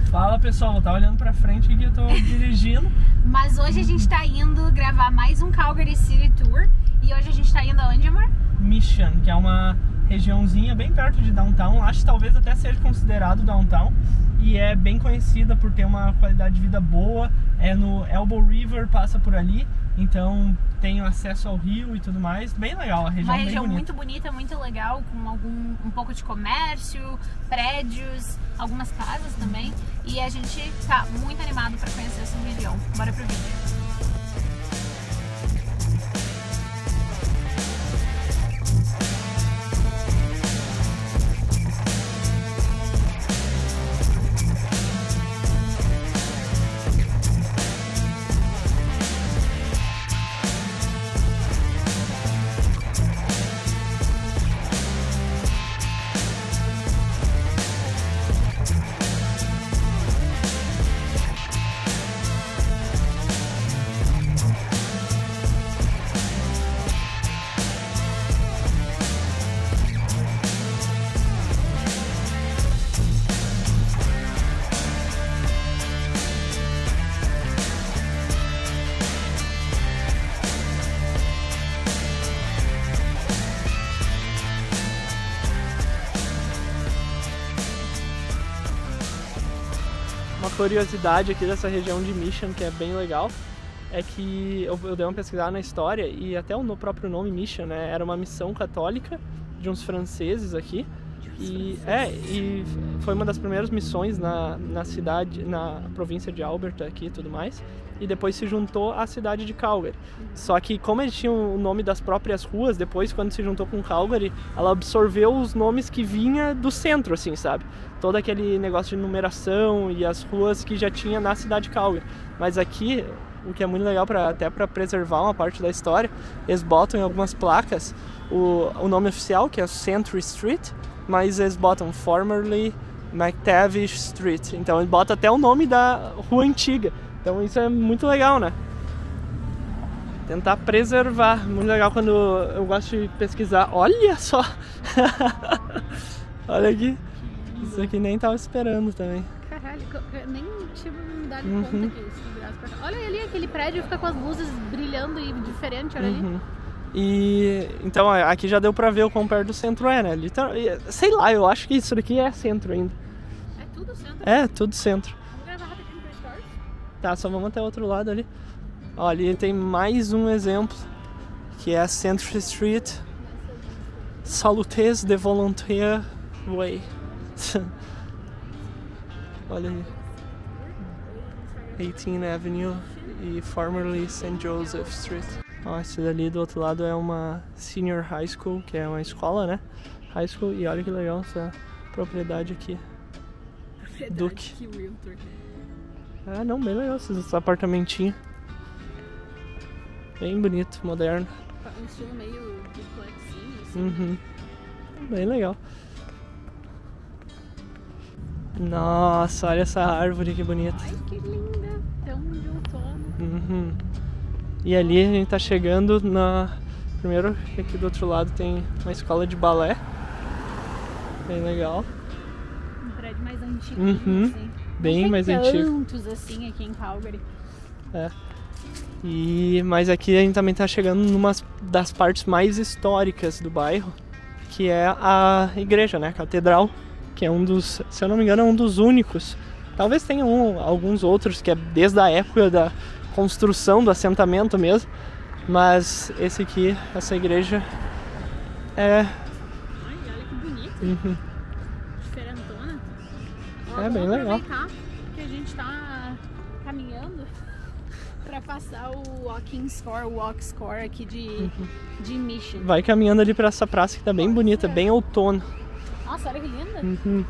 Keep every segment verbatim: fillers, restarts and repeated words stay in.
Fala pessoal, vou estar olhando pra frente aqui, eu tô dirigindo. Mas hoje a gente tá indo gravar mais um Calgary City Tour. E hoje a gente tá indo aonde, amor? Mission, que é uma regiãozinha bem perto de downtown. Acho que talvez até seja considerado downtown. E é bem conhecida por ter uma qualidade de vida boa. É no Elbow River, passa por ali. Então tem acesso ao rio e tudo mais. Bem legal, a região Uma bem região bonita. muito bonita, muito legal, com algum, um pouco de comércio, prédios, algumas casas também. E a gente tá muito animado para conhecer essa região. Bora pro vídeo. Uma curiosidade aqui dessa região de Mission, que é bem legal, é que eu, eu dei uma pesquisada na história e até no próprio nome Mission, né, era uma missão católica de uns franceses aqui. E, é, e foi uma das primeiras missões na, na cidade, na província de Alberta aqui e tudo mais. E depois se juntou à cidade de Calgary. Só que como eles tinham o nome das próprias ruas, depois quando se juntou com Calgary, ela absorveu os nomes que vinha do centro, assim, sabe? Todo aquele negócio de numeração e as ruas que já tinha na cidade de Calgary. Mas aqui, o que é muito legal, pra, até para preservar uma parte da história, eles botam em algumas placas o, o nome oficial, que é Century Street, mas eles botam Formerly McTavish Street. Então eles botam até o nome da rua antiga. Então isso é muito legal, né? Tentar preservar. Muito legal quando eu gosto de pesquisar. Olha só! Olha aqui. Isso aqui nem tava esperando também. Caralho, eu nem tive me dado Uhum. conta que isso virasse pra cá. Olha ali, aquele prédio fica com as luzes brilhando e diferente, olha ali. Uhum. E então aqui já deu pra ver o quão perto do centro é, né? Literal, sei lá, eu acho que isso daqui é centro ainda. É tudo centro. É, tudo centro. Vamos gravar rapidinho pro Stories? Tá, só vamos até o outro lado ali. Ó, ali tem mais um exemplo, que é a Century Street Salutes de Volontaire Way. Olha aí. eighteenth Avenue e formerly Saint Joseph Street. Ó, esse dali do outro lado é uma Senior High School, que é uma escola, né? High School, e olha que legal essa propriedade aqui. Duke. Que realtor. Ah, não, bem legal esses apartamentinhos. Bem bonito, moderno. Um estilo meio duplexinho, assim. Uhum. Bem legal. Nossa, olha essa árvore que bonita. Ai, que linda. Tão de outono. Uhum. E ali a gente tá chegando na... Primeiro, aqui do outro lado tem uma escola de balé. Bem legal. Um prédio mais antigo, Uhum. assim. Bem Não mais tem antigo. tantos assim aqui em Calgary. É. E, mas aqui a gente também tá chegando numa das partes mais históricas do bairro, que é a igreja, né? A catedral, que é um dos, se eu não me engano, é um dos únicos. Talvez tenha um, alguns outros, que é desde a época da construção do assentamento mesmo. Mas esse aqui, essa igreja, é... Ai, olha que bonito. Uhum. Diferentona. Ó, É vamos bem legal. aproveitar que a gente tá caminhando pra passar o walking score, o walk score aqui de, Uhum. de Mission. Vai caminhando ali pra essa praça que tá bem bonita, bem outono. Nossa, olha que linda. Uhum.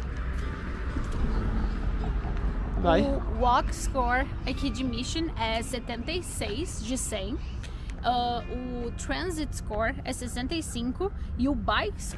Vai. O walk score aqui de Mission é setenta e seis de cem. Uh, o transit score é sessenta e cinco e o bike score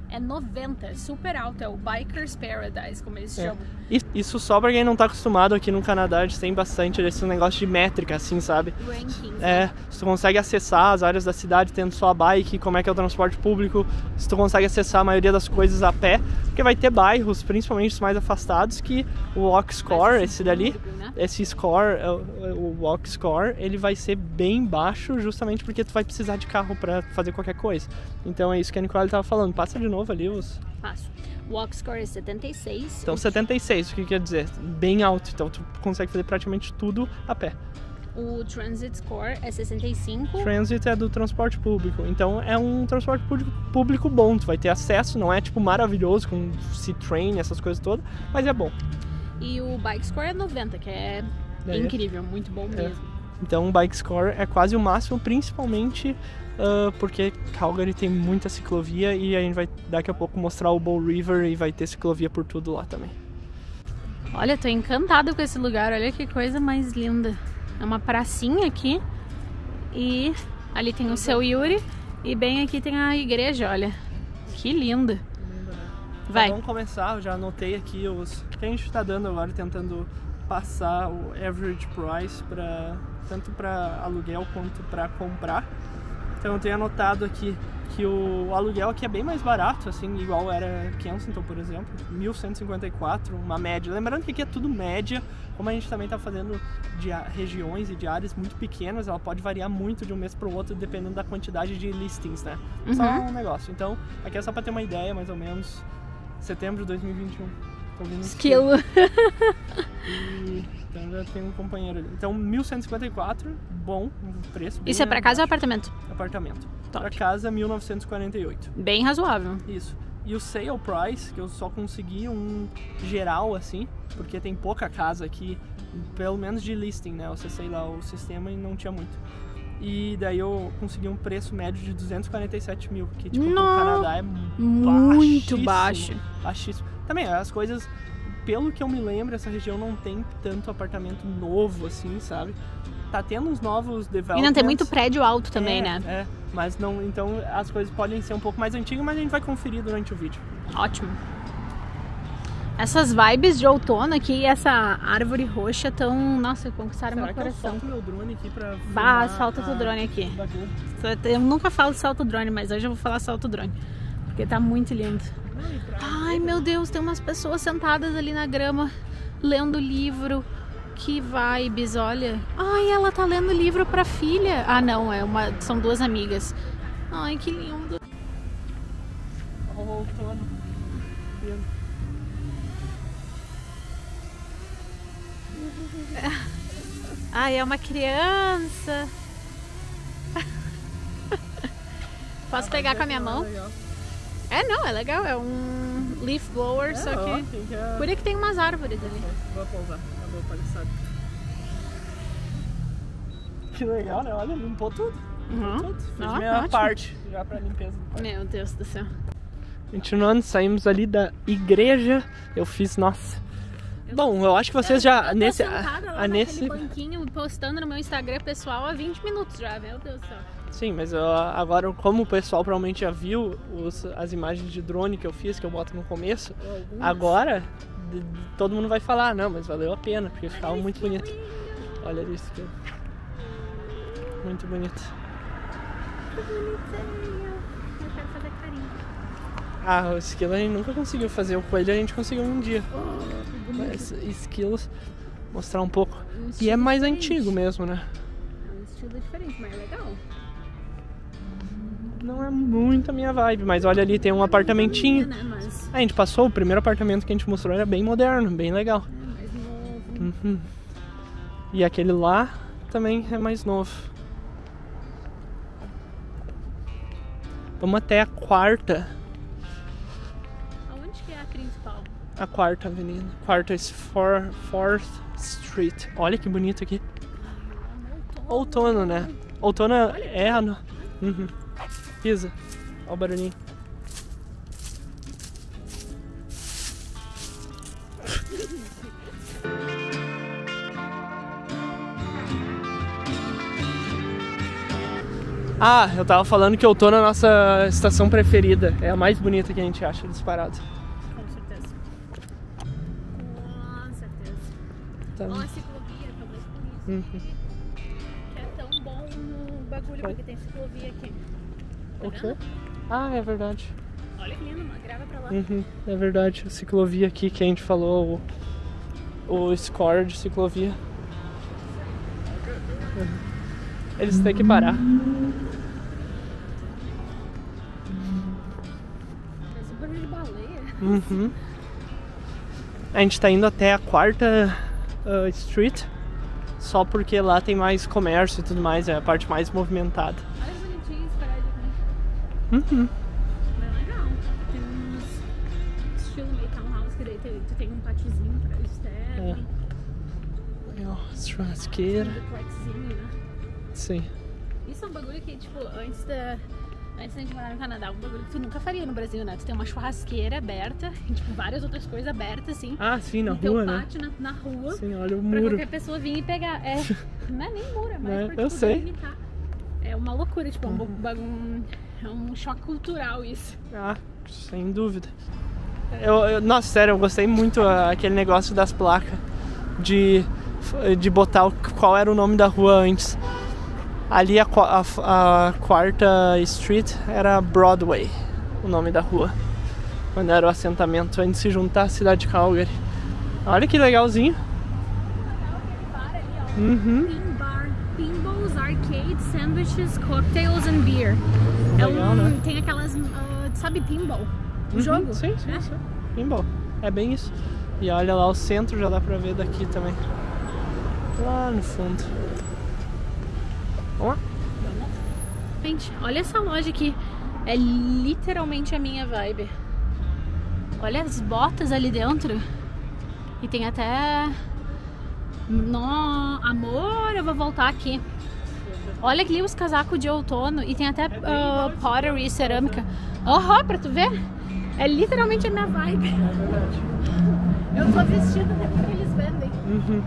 é noventa, super alto, é o Biker's Paradise, como eles É. chamam. Isso só pra quem não tá acostumado aqui no Canadá, a gente tem bastante desse negócio de métrica, assim, sabe? Rankings. É, se tu consegue acessar as áreas da cidade tendo sua bike, como é que é o transporte público, se tu consegue acessar a maioria das coisas a pé, porque vai ter bairros, principalmente os mais afastados, que o walk score, esse dali, né? esse score, o walk score, ele vai ser bem baixo justamente porque tu vai precisar de carro pra fazer qualquer coisa. Então é isso que a Nicole tava falando. Passa de novo ali os... Passo. O walk score é setenta e seis. Então setenta e seis, o que quer dizer? Bem alto, então tu consegue fazer praticamente tudo a pé. O transit score é sessenta e cinco. Transit é do transporte público, então é um transporte público, público bom, tu vai ter acesso, não é tipo maravilhoso com C-Train, essas coisas todas, mas é bom. E o bike score é noventa, que é É. incrível, muito bom É. mesmo. Então o bike score é quase o máximo, principalmente uh, porque Calgary tem muita ciclovia e a gente vai daqui a pouco mostrar o Bow River e vai ter ciclovia por tudo lá também. Olha, tô encantada com esse lugar, olha que coisa mais linda. É uma pracinha aqui e ali tem o seu Yuri e bem aqui tem a igreja, olha. Que linda. Vai. Então, vamos começar, eu já anotei aqui os que a gente está dando agora, tentando passar o average price pra, tanto para aluguel quanto para comprar. Então eu tenho anotado aqui que o aluguel aqui é bem mais barato, assim, igual era Kensington, por exemplo, mil cento e cinquenta e quatro, uma média. Lembrando que aqui é tudo média, como a gente também está fazendo de regiões e de áreas muito pequenas, ela pode variar muito de um mês para o outro, dependendo da quantidade de listings, né? Uhum. Só um negócio. Então, aqui é só para ter uma ideia, mais ou menos, setembro de dois mil e vinte e um. Tô ouvindo Esquilo. E, então já tem um companheiro ali. Então, mil cento e cinquenta e quatro, bom, um preço. Isso é pra casa ou apartamento? Apartamento. Top. Pra casa, mil novecentos e quarenta e oito. Bem razoável. Isso. E o sale price, que eu só consegui um geral assim, porque tem pouca casa aqui, pelo menos de listing, né? Eu acessei lá o sistema e não tinha muito. E daí eu consegui um preço médio de duzentos e quarenta e sete mil, que tipo, no Canadá é Muito baixíssimo, baixo. Baixíssimo. Também, as coisas, pelo que eu me lembro, essa região não tem tanto apartamento novo assim, sabe? Tá tendo uns novos E developments. não tem muito prédio alto também, é, né? É, mas não, então as coisas podem ser um pouco mais antigas, mas a gente vai conferir durante o vídeo. Ótimo. Essas vibes de outono aqui e essa árvore roxa tão... Nossa, conquistaram Será meu que eu coração. solto meu drone aqui pra Bah, filmar solta a- teu drone aqui. da Globo? Eu nunca falo salto drone, mas hoje eu vou falar salto drone. Porque tá muito lindo. Ai, meu Deus, tem umas pessoas sentadas ali na grama, lendo livro. Que vibes, olha. Ai, ela tá lendo livro pra filha. Ah, não, é uma, são duas amigas. Ai, que lindo. Ó, o outono. Lindo. Ai, é uma criança. Posso pegar com a minha mão? Legal. É, não, é legal. É um leaf blower, É, só ó, que... quem quer- Por aí que tem umas árvores ali. Vou pousar, acabou a palhaçada. Que legal, né? Olha, limpou tudo. Uhum. Tudo. Fiz Ó, minha ótimo. parte já pra limpeza do quarto. Meu Deus do céu. Continuando, saímos ali da igreja. Eu fiz, nossa. Bom, eu acho que vocês já. Eu tô nesse, sentada lá a, naquele nesse. banquinho postando no meu Instagram pessoal há vinte minutos já, meu Deus do céu. Sim, mas eu, agora, como o pessoal provavelmente já viu os, as imagens de drone que eu fiz, que eu boto no começo, agora de- de- todo mundo vai falar, não, mas valeu a pena, porque ficava muito bonito. Olha isso, que muito bonito. Que bonitinho. Eu quero fazer carinho. Ah, o esquilo a gente nunca conseguiu fazer, o coelho a gente conseguiu um dia. Mas esquilos, mostrar um pouco. Um E é estilo mais diferente. antigo mesmo, né? É um estilo diferente, mas é legal. Não é muito a minha vibe, mas olha ali, tem um apartamentinho. Né? Mas A gente passou, o primeiro apartamento que a gente mostrou era bem moderno, bem legal. é mais novo. Uhum. E aquele lá também é mais novo. Vamos até a quarta, Aonde que é a principal? a quarta avenida. Quarta is for, fourth Street. Olha que bonito aqui. Outono, né? Outono é a... no- Uhum. Pisa. Olha o barulhinho. Ah, eu tava falando que eu tô na nossa estação preferida. É a mais bonita que a gente acha disparado. Com certeza. Com certeza. Tá. Ó, a ciclovia, talvez por isso. Uhum. Que é tão bom no bagulho, porque tem ciclovia aqui. Tá O quê? vendo? Ah, é verdade. Olha que lindo, mano. Grava pra lá. Uhum, é verdade. A ciclovia aqui que a gente falou, o, o score de ciclovia. Uhum. Eles têm que parar. Esse barulho de baleia. Uhum. A gente tá indo até a quarta uh, Street, só porque lá tem mais comércio e tudo mais, é a parte mais movimentada. Olha que bonitinho esse prédio aqui. Uhum. Bem legal. Tem uns estilo meio townhouse, que daí tem, tu tem um patiozinho pra externo. É. Ó, churrasqueira. Um duplexinho, né? Sim. Isso é um bagulho que, tipo, antes da... Antes da gente morar no Canadá, um bagulho que tu nunca faria no Brasil, né? Tu tem uma churrasqueira aberta, e, tipo, várias outras coisas abertas, assim. Ah, sim, na no teu rua, né? pátio, na, na rua. Sim, olha o Pra muro. qualquer pessoa vir e pegar. É, não é nem muro, é mais É, pra, eu tipo, sei. delimitar. É uma loucura, tipo, uhum. um, um, é um choque cultural isso. Ah, sem dúvida. Eu, eu, nossa, sério, eu gostei muito uh, aquele negócio das placas de, de botar o, qual era o nome da rua antes. Ali a, a, a quarta Street era Broadway, o nome da rua, quando era o assentamento antes de se juntar à cidade de Calgary. Olha que legalzinho. Uhum. Pin bar, pinballs, arcade, sandwiches, cocktails and beer. É Legal, um, né? tem aquelas, uh, sabe pinball? O Uhum, jogo? Sim, sim, né? sim. Pinball. É bem isso. E olha lá o centro, já dá pra ver daqui também. Lá no fundo. Vamos lá? Gente, olha essa loja aqui. É literalmente a minha vibe. Olha as botas ali dentro. E tem até... No... Amor, eu vou voltar aqui. Olha ali os casacos de outono. E tem até uh, pottery, cerâmica. Oh, pra tu ver. É literalmente a minha vibe. É verdade. Eu tô vestida daquilo que eles vendem. Uhum.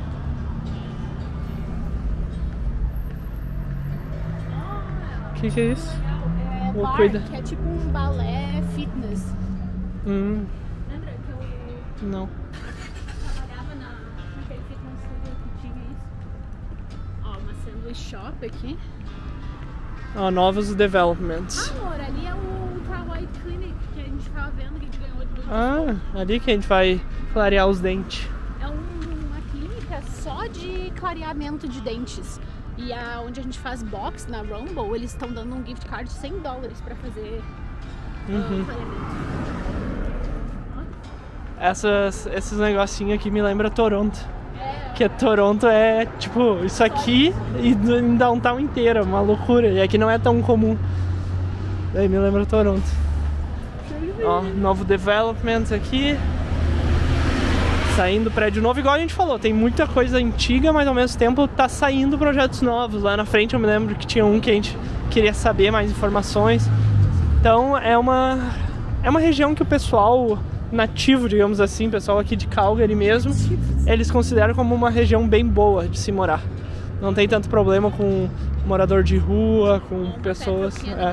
O que, que é isso? É Oh, bar, cuida. que é tipo um balé fitness. Hum, Lembra que eu não. trabalhava na, naquele fitness que tinha isso? Ó, uma sandwich shop aqui. Ó, novos developments. Ah, amor, ali é o Ultra White Clinic que a gente tava vendo, que a gente ganhou de Ah, ali que a gente vai clarear os dentes. É um, uma clínica só de clareamento de dentes. E a, onde a gente faz box na Rumble, eles estão dando um gift card de cem dólares pra fazer Uhum. uh, clareamento. Essas, esses negocinhos aqui me lembra Toronto. É, Que Toronto é tipo isso aqui e em downtown inteira, uma loucura. E aqui não é tão comum. Daí me lembra Toronto. Ó, novo development aqui. Saindo prédio novo, igual a gente falou, tem muita coisa antiga, mas ao mesmo tempo tá saindo projetos novos. Lá na frente eu me lembro que tinha um que a gente queria saber mais informações. Então é uma, é uma região que o pessoal nativo, digamos assim, o pessoal aqui de Calgary mesmo, eles consideram como uma região bem boa de se morar. Não tem tanto problema com morador de rua, com pessoas... É.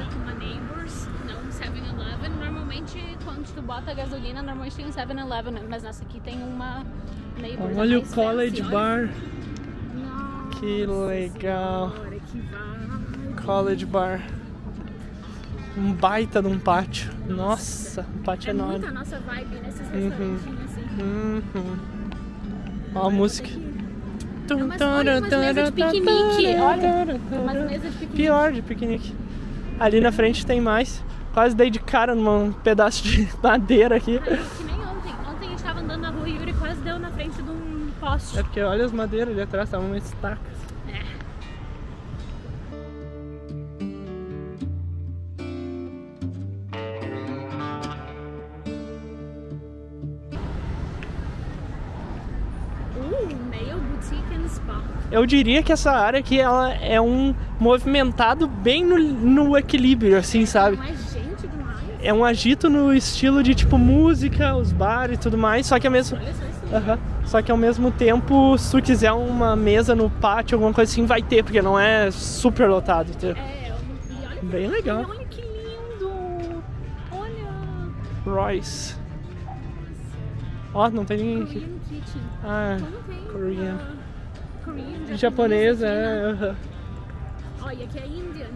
Bota gasolina, normalmente tem um seven eleven, mas nessa aqui tem uma Neighbors. Olha o College fancy, Bar. Nossa, Que legal. senhora, que vibe. College Bar. Um baita de um pátio. Nossa, um pátio É enorme. muito a nossa vibe nesses Uhum. restaurantinhos assim. Uhum. Ó a música. É umas, olha, umas mesas de piquenique, olha. Umas mesas de piquenique. Pior de piquenique. Ali na frente tem mais. Quase dei de cara num pedaço de madeira aqui. Aí, que nem ontem. Ontem a gente tava andando na rua e o Yuri quase deu na frente de um poste. É porque olha as madeiras ali atrás, estavam umas estacas. É. Uh, Nail Boutique and Spa. Eu diria que essa área aqui ela é um movimentado bem no, no equilíbrio, assim, sabe? Não é gente demais. É um agito no estilo de tipo música, os bares e tudo mais, só que ao mesmo, Olha só isso. Uhum. Só que ao mesmo tempo, se tu quiser uma mesa no pátio, alguma coisa assim, vai ter, porque não é super lotado. Entendeu? É, Bem legal. Ai, olha que lindo! Olha! Royce. Ó, não tem ninguém aqui. Korean Kitchen. Ah, Como tem? Korean. Uh, Korean, Japonês, aqui, é. né? Uhum. Olha, aqui é Indian.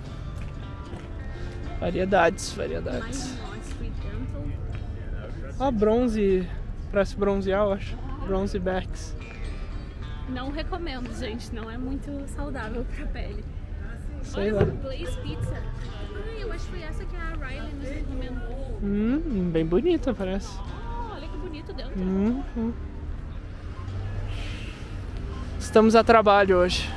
Variedades, Mais variedades. um Street Dental. Ó, bronze. Pra se bronzear, eu acho. Bronze backs. Não recomendo, gente. Não é muito saudável pra pele. Sei Olha, lá. Blaze Pizza. Ai, eu acho que foi essa que a Riley nos recomendou. Hum, bem bonita, parece. Oh, olha que bonito dentro. Hum, hum. Estamos a trabalho hoje.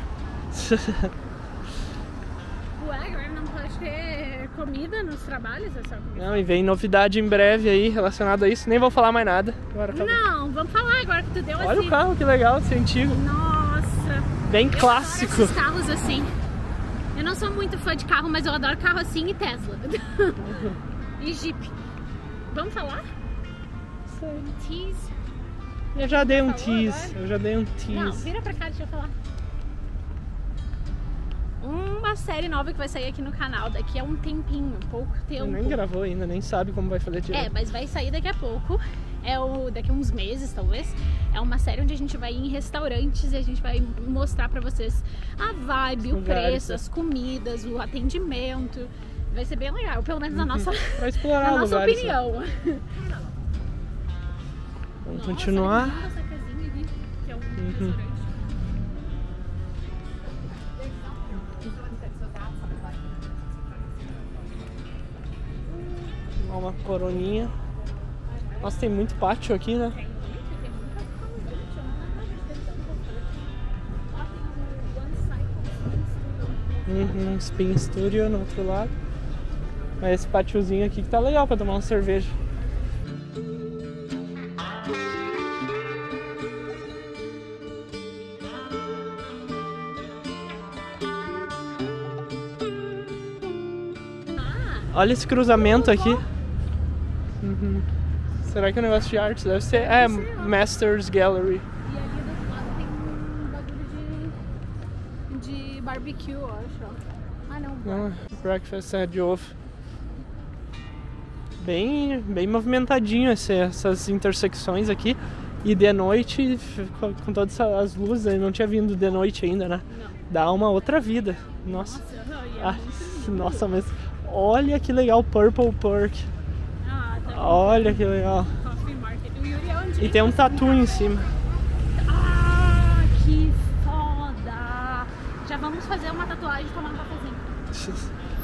Ué, agora não pode ter comida nos trabalhos? É só comida? Não, e vem novidade em breve aí relacionada a isso. Nem vou falar mais nada. Agora acabou. Não, vamos falar agora que tu deu Olha assim. o carro, que legal, esse antigo. Nossa. Bem Eu clássico. adoro esses carros assim. Eu não sou muito fã de carro, mas eu adoro carro assim e Tesla. E Jeep. Vamos falar? Tease. Eu já dei um Falou tease. agora? Eu já dei um Não, tease. vira pra cá, deixa eu falar. Uma série nova que vai sair aqui no canal daqui a um tempinho, pouco tempo. Nem gravou ainda, nem sabe como vai fazer direito. É, mas vai sair daqui a pouco. É o daqui a uns meses, talvez. É uma série onde a gente vai ir em restaurantes e a gente vai mostrar pra vocês a vibe, Os o lugares, preço, né? as comidas, o atendimento. Vai ser bem legal, pelo menos na Uhum. nossa, Pra explorar na nossa lugares, né? opinião. Vamos Nossa, continuar. olha que linda essa casinha aqui, que é um Uhum. restaurante. Uma coroninha. Nossa, tem muito pátio aqui, né? Tem muito, tem muita restaurante, eu não lembro de ter tanto restaurante. Lá tem o One Cycle Spin Studio. Uhum, Spin Studio no outro lado. Mas esse pátiozinho aqui que tá legal pra tomar uma cerveja. Ah, Olha esse cruzamento aqui. Uhum. Será que é um negócio de arte? Deve ser. É, Deve ser, ó. Masters Gallery. e ali do outro lado tem um bagulho de, de barbecue, eu acho. Ó. Ah, não. Ah, breakfast é de ovo. Bem, bem movimentadinho esse, essas intersecções aqui. E de noite, com, com todas as luzes, ele não tinha vindo de noite ainda, né? Não. Dá uma outra vida. Nossa. Nossa, não, e é Ah, muito lindo. nossa, mas olha que legal, Purple Perk. Ah, tá. Olha que legal. Coffee Market. O Yuri é onde? E tem um tatu em cima. Ah, que foda! Já vamos fazer uma tatuagem e tomar um cafezinho.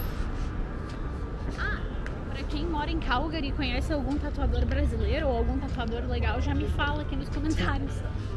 Ah, pra quem mora em Calgary e conhece algum tatuador brasileiro ou algum tatuador legal, já me fala aqui nos comentários.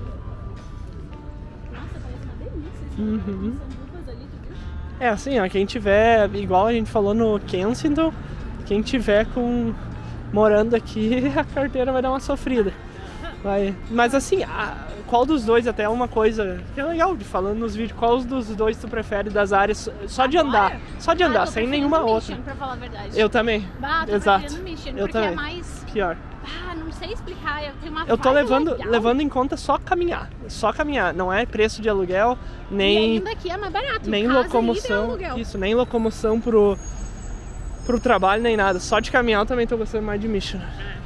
Nossa, parece uma delícia esse lugar. Uhum. Tem sandupas ali, tu viu? É assim, ó, quem tiver, igual a gente falou no Kensington, quem tiver com morando aqui, a carteira vai dar uma sofrida. Vai. Mas assim, a- qual dos dois, até uma coisa que é legal de falando nos vídeos, qual dos dois tu prefere das áreas só de Agora? andar, só de Ah, andar, tô sem preferindo nenhuma Mission, outra. pra falar a verdade. Eu também. Bah, tô Exato. preferindo Mission, Eu porque também. é mais... Pior. Ah, não sei explicar, eu tenho uma Eu tô vibe levando, legal. levando em conta só caminhar, só caminhar, não é preço de aluguel, E nem ainda aqui é mais barato. nem Casa, locomoção, ida e aluguel. isso, nem locomoção pro pro trabalho nem nada. Só de caminhar eu também tô gostando mais de Mission.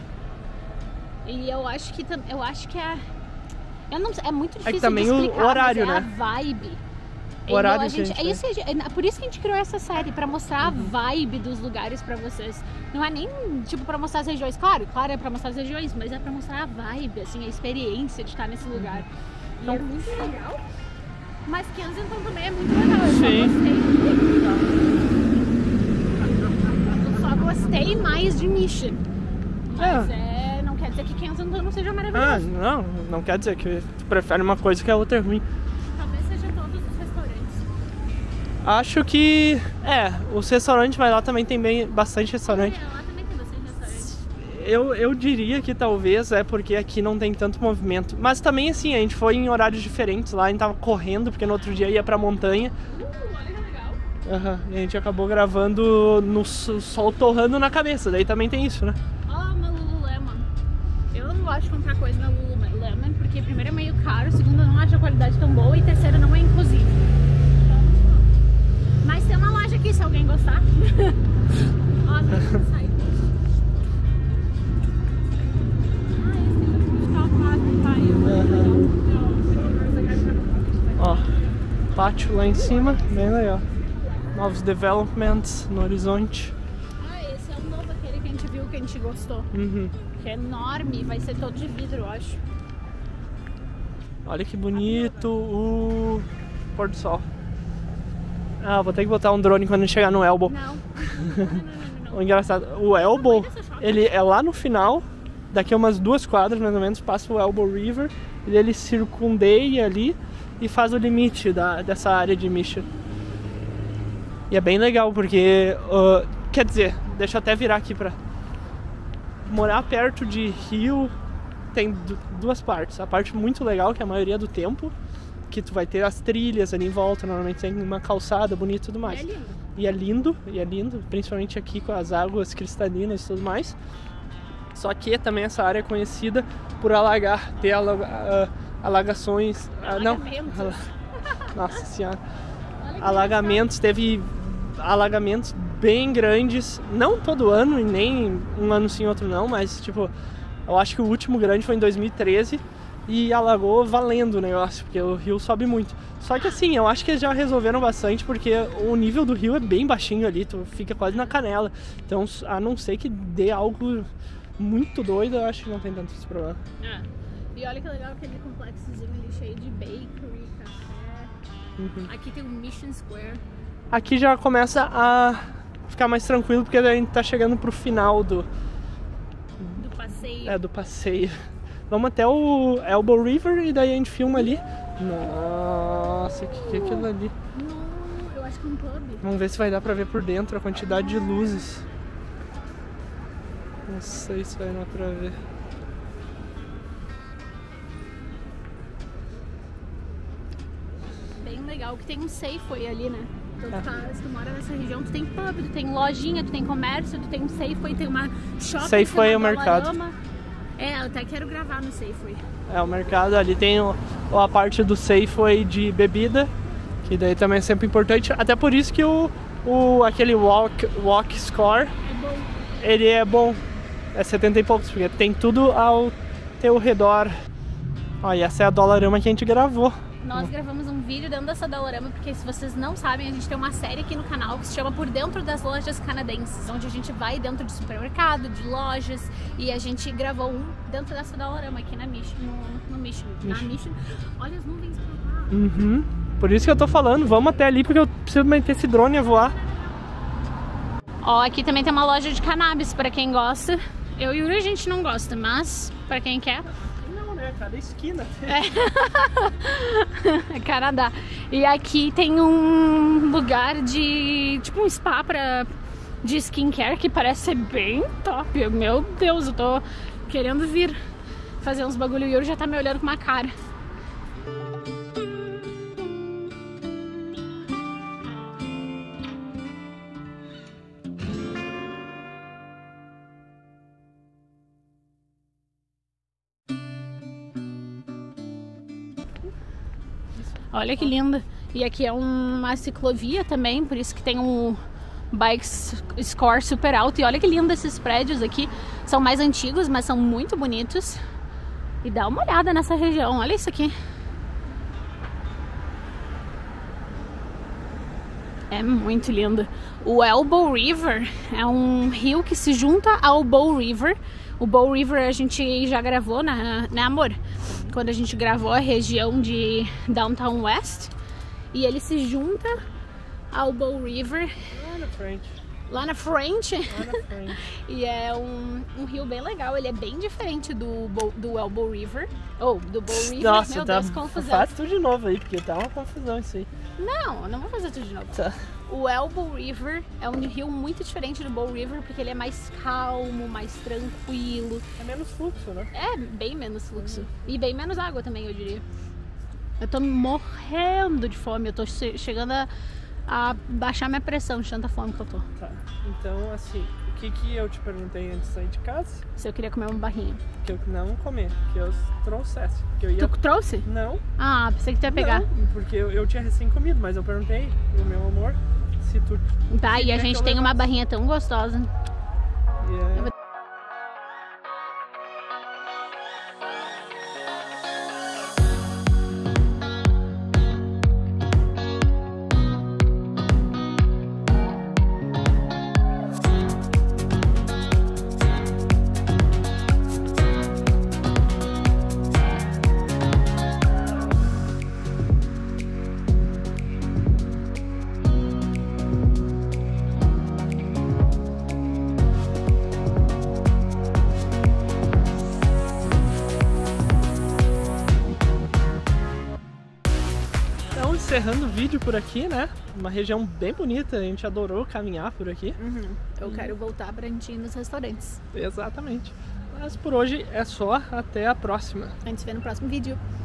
E eu acho que tam- eu acho que é eu não sei, é muito difícil também de o explicar, horário, mas é né? a vibe. O Então, horário a que a gente, gente é isso que a gente- é por isso que a gente criou essa série, pra mostrar Uhum. a vibe dos lugares pra vocês. Não é nem tipo pra mostrar as regiões, claro, claro é pra mostrar as regiões, mas é pra mostrar a vibe, assim, a experiência de estar nesse lugar. E Então- é muito legal. Mas Kensington também é muito legal, eu Sim. só gostei. Eu só gostei mais de Mission. Mas É. é, não quer dizer que Kensington não seja Ah, maravilhoso. não, não quer dizer que tu prefere uma coisa que a outra é ruim. Talvez seja todos os restaurantes. Acho que é, os restaurantes, mas lá também tem bem, bastante restaurante. É, lá também tem bastante restaurante. Eu, eu diria que talvez é porque aqui não tem tanto movimento. Mas também assim, a gente foi em horários diferentes lá, a gente tava correndo, porque no outro dia ia pra montanha. Uh, olha que legal. Aham, e a gente acabou gravando no s- sol torrando na cabeça, daí também tem isso, né? Ó, uma Lululemon. Eu não gosto de comprar coisa na Lululemon, porque primeiro é meio caro, segundo eu não acho a qualidade tão boa e terceiro não é inclusivo. Então, mas tem uma loja aqui se alguém gostar. pátio lá em cima, bem legal. Novos developments no horizonte. Ah, esse é o novo, aquele que a gente viu, que a gente gostou. Uhum. Que é enorme, vai ser todo de vidro, eu acho. Olha que bonito o pôr do sol. Ah, vou ter que botar um drone quando chegar no Elbow. Não. Não, não, não, não, não. O engraçado, o Elbow, ele é lá no final, daqui a umas duas quadras mais ou menos, passa o Elbow River, e ele circundeia ali e faz o limite da, dessa área de Mission. E é bem legal porque, uh, quer dizer, deixa eu até virar aqui pra... Morar perto de rio tem duas partes. A parte muito legal, que é a maioria do tempo, que tu vai ter as trilhas ali em volta, normalmente tem uma calçada bonita e tudo mais. É lindo. E é lindo, e é lindo, principalmente aqui com as águas cristalinas e tudo mais. Só que também essa área é conhecida por alagar, ter alaga, uh, alagações... Uh, não, ala, nossa senhora. Alagamentos, teve alagamentos bem grandes, não todo ano e nem um ano sim, outro não, mas tipo, eu acho que o último grande foi em dois mil e treze e alagou valendo o negócio, porque o rio sobe muito. Só que assim, eu acho que eles já resolveram bastante, porque o nível do rio é bem baixinho ali, tu fica quase na canela. Então, a não ser que dê algo muito doido, eu acho que não tem tanto esse problema. É. E olha que legal aquele complexozinho ali cheio de bakery, café. Uhum. Aqui tem o Mission Square. Aqui já começa a ficar mais tranquilo, porque a gente tá chegando pro final do... Do passeio. É, do passeio. Vamos até o Elbow River e daí a gente filma ali. Nossa, o que, que é aquilo ali? Não, eu acho que é um pub. Vamos ver se vai dar pra ver por dentro a quantidade de luzes. Não sei se vai dar pra ver. Bem legal, que tem um Safeway ali, né? Então, tu tá, se tu mora nessa região, tu tem pub, tu tem lojinha, tu tem comércio, tu tem um Safeway, tem uma shopping. Safeway é o mercado. É, eu até quero gravar no Safeway. É, o mercado ali tem o, a parte do Safeway de bebida, que daí também é sempre importante. Até por isso que o, o aquele walk, walk score, É bom. ele é bom. É setenta e poucos, porque tem tudo ao teu redor. Ó, e essa é a Dollarama que a gente gravou. Nós gravamos um vídeo dentro dessa Dollarama, porque se vocês não sabem, a gente tem uma série aqui no canal que se chama Por Dentro das Lojas Canadenses, onde a gente vai dentro de supermercado, de lojas, e a gente gravou um dentro dessa Dollarama aqui na Mission, no, no Mission. Na Mission. Olha as nuvens pra lá. Uhum. Por isso que eu tô falando, vamos até ali, porque eu preciso meter esse drone a voar. Ó, aqui também tem uma loja de cannabis pra quem gosta. Eu e o Yuri a gente não gosta, mas pra quem quer... É, cada esquina. É. Canadá. E aqui tem um lugar de... tipo um spa pra, de skincare que parece ser bem top. Meu Deus, eu tô querendo vir fazer uns bagulho e o Yuri já tá me olhando com uma cara. Olha que linda. E aqui é uma ciclovia também, por isso que tem um bike score super alto. E olha que lindo esses prédios aqui. São mais antigos, mas são muito bonitos. E dá uma olhada nessa região. Olha isso aqui. É muito lindo. O Elbow River é um rio que se junta ao Bow River. O Bow River a gente já gravou, né, né amor? Quando a gente gravou a região de Downtown West. E ele se junta ao Bow River. Lá na frente. Lá na frente. Lá na frente. E é um, um rio bem legal. Ele é bem diferente do, do Elbow River. Ou oh, do Bow River. Nossa, meu tá, Deus, confusão. faz tudo de novo aí, porque tá uma confusão isso aí. Não, não vou fazer tudo de novo. Tá. O Elbow River é um rio muito diferente do Bow River, porque ele é mais calmo, mais tranquilo. É menos fluxo, né? É, bem menos fluxo. E bem menos água também, eu diria. Eu tô morrendo de fome, eu tô che chegando a, a baixar minha pressão de tanta fome que eu tô. Tá, então assim, o que que eu te perguntei antes de sair de casa? Se eu queria comer uma barrinha. Que eu não comer, que eu trouxesse. Que eu ia... Tu trouxe? Não. Ah, pensei que tu ia pegar. Não, porque eu, eu tinha recém comido, mas eu perguntei pro meu amor se tu... Tá, se e a gente tem uma barrinha tão gostosa. Yeah. Eu vou... encerrando o vídeo por aqui, né? Uma região bem bonita, a gente adorou caminhar por aqui. Uhum. Eu E... quero voltar pra gente ir nos restaurantes. Exatamente. Mas por hoje é só, até a próxima. A gente se vê no próximo vídeo.